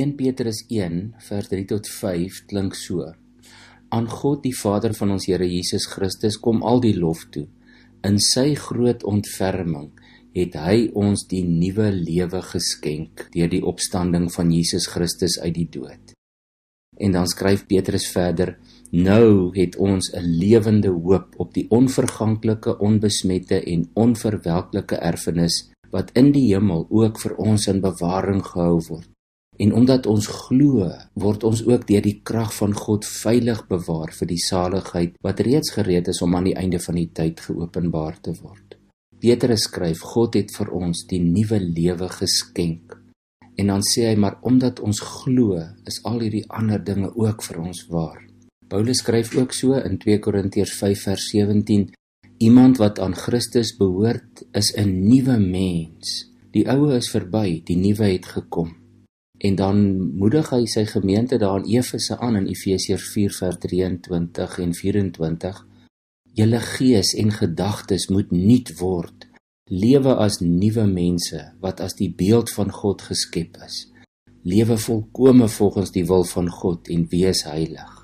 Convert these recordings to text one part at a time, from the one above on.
1 Petrus 1 vers 3 tot 5 klink so: Aan God die Vader van ons Here Jesus Christus kom al die lof toe. In sy groot ontferming het hy ons die nuwe lewe geskenk deur die opstanding van Jesus Christus uit die dood. En dan skryf Petrus verder: Nou het ons 'n lewende hoop op die onverganklike, onbesmette en onverwelklike erfenis wat in die hemel ook vir ons in bewaring gehou word. En omdat ons glo, word ons ook deur die krag van God veilig bewaar vir die saligheid wat reeds gereed is om aan die einde van die tyd geopenbaar te word. Petrus skryf: God het vir ons die nuwe lewe geskenk. En dan sê hy, maar omdat ons glo, is al hierdie ander dinge ook vir ons waar. Paulus skryf ook so in 2 Korintiërs 5 vers 17: Iemand wat aan Christus behoort, is 'n nuwe mens. Die ou is verby, die nuwe het gekom. En dan moedig hy sy gemeente daar in Efese aan in Efesiërs 4 vers 23 en 24: Julle gees en gedagtes moet nuut word. Lewe as nuwe mense wat as die beeld van God geskep is. Lewe volkome volgens die wil van God en wees heilig.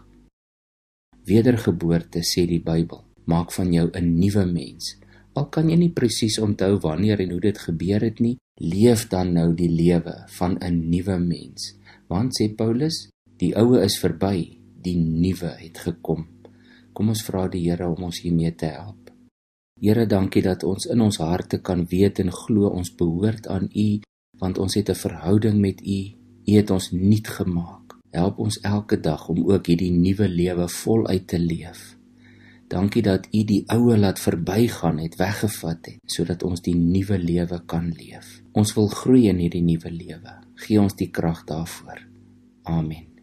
Wedergeboorte, sê die Bybel, maak van jou 'n nuwe mens. Al kan jy nie presies onthou wanneer en hoe dit gebeur het nie, leef dan nou die lewe van 'n nuwe mens. Want, sê Paulus, die ou is verby, die nuwe het gekom. Kom ons vra die Here om ons hiermee te help. Here, dankie dat ons in ons harte kan weet en glo ons behoort aan U, want ons het 'n verhouding met U. U het ons nuut gemaak. Help ons elke dag om ook hierdie nuwe lewe voluit te leef. Dankie dat U die oue laat verbygaan het, weggevat het, sodat ons die nuwe lewe kan leef. Ons wil groei in hierdie nuwe lewe. Gee ons die krag daarvoor. Amen.